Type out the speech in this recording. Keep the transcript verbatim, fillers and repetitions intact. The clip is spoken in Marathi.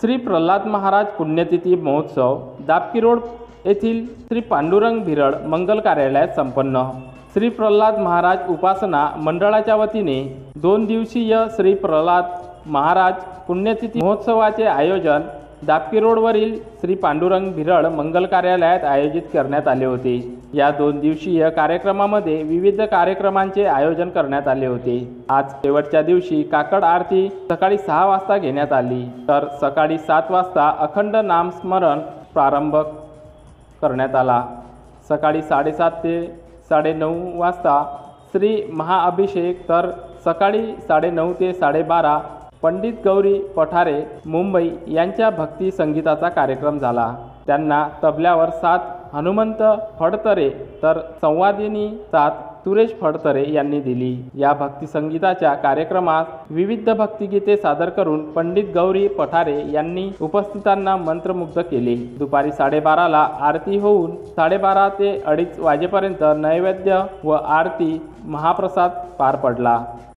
श्री प्रल्हाद महाराज पुण्यतिथी महोत्सव दापकी रोड येथील श्री पांडुरंग भिरड मंगल कार्यालयात संपन्न। श्री प्रल्हाद महाराज उपासना मंडळाच्या वतीने दोन दिवसीय श्री प्रल्हाद महाराज पुण्यतिथी महोत्सवाचे आयोजन दापकी रोडवरील श्री पांडुरंग भिरड मंगल कार्यालयात आयोजित करण्यात आले होते। या दोन दिवसीय कार्यक्रमामध्ये विविध कार्यक्रमांचे आयोजन करण्यात आले होते। आज शेवटच्या दिवशी काकड आरती सकाळी सहा वाजता घेण्यात आली, तर सकाळी सात वाजता अखंड नामस्मरण प्रारंभ करण्यात आला। सकाळी साडेसात ते साडेनऊ वाजता श्री महाअभिषेक, तर सकाळी साडेनऊ ते साडेबारा पंडित गौरी पठारे मुंबई यांच्या भक्ती संगीताचा कार्यक्रम झाला। त्यांना तबल्यावर साथ हनुमंत फडतरे, तर संवादिनी साथ सुरेश फडतरे यांनी दिली। या भक्ती संगीताच्या कार्यक्रमात विविध भक्तिगीते सादर करून पंडित गौरी पठारे यांनी उपस्थितांना मंत्रमुग्ध केले। दुपारी साडेबाराला आरती होऊन साडेबारा ते अडीच वाजेपर्यंत नैवेद्य व आरती महाप्रसाद पार पडला।